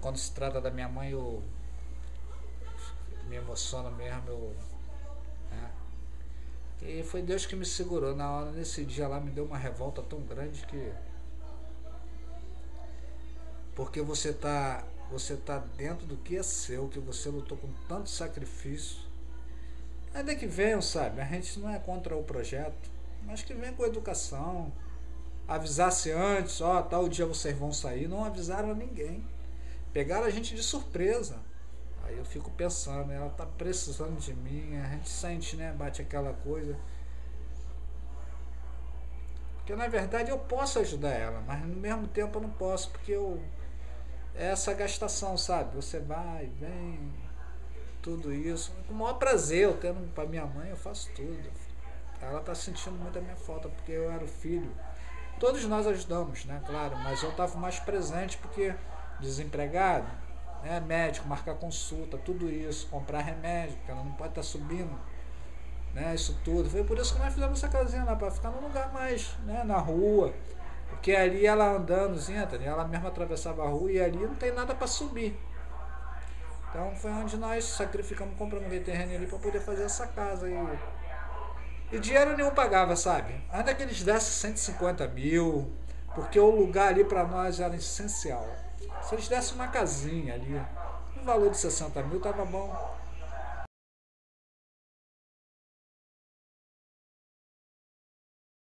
quando se trata da minha mãe, eu me emociono mesmo, né? E foi Deus que me segurou na hora, nesse dia lá me deu uma revolta tão grande que porque você tá dentro do que é seu, que você lutou com tanto sacrifício. Ainda que venham, sabe? A gente não é contra o projeto, mas que venha com educação. Avisasse antes, ó, tal dia vocês vão sair, não avisaram a ninguém. Pegaram a gente de surpresa. Aí eu fico pensando, ela tá precisando de mim, a gente sente, né? Bate aquela coisa. Porque na verdade eu posso ajudar ela, mas no mesmo tempo eu não posso, porque eu. É essa gastação, sabe? Você vai, vem, tudo isso. Com o maior prazer, eu tendo pra minha mãe, eu faço tudo. Ela tá sentindo muito a minha falta, porque eu era o filho. Todos nós ajudamos, né? Claro, mas eu estava mais presente porque desempregado, né? Médico, marcar consulta, tudo isso, comprar remédio, porque ela não pode estar subindo, né? Isso tudo. Foi por isso que nós fizemos essa casinha lá, para ficar num lugar mais, né? Na rua. Porque ali ela andando, Anthony, ela mesma atravessava a rua e ali não tem nada para subir. Então foi onde nós sacrificamos, compramos aquele terreno ali para poder fazer essa casa aí. E dinheiro nenhum pagava, sabe? Ainda que eles dessem 150 mil, porque o lugar ali para nós era essencial. Se eles dessem uma casinha ali, no valor de 60 mil, tava bom.